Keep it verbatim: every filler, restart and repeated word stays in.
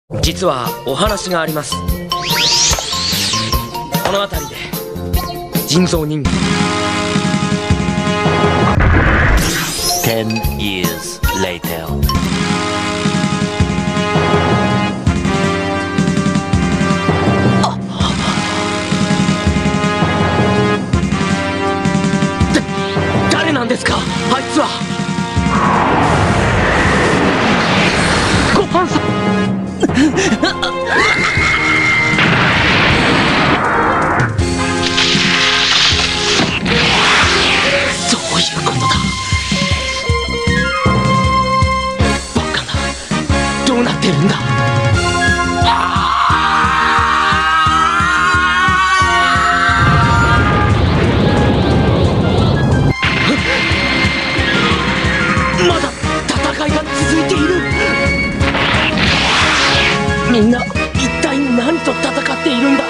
実はお話があります。この辺りで人造人間。 Ten years later. だ誰なんですか、あいつは。ごはんさん。そういうことだ。バカな、どうなってるんだ。まだ戦いが続いている。みんな一体何と戦っているんだ。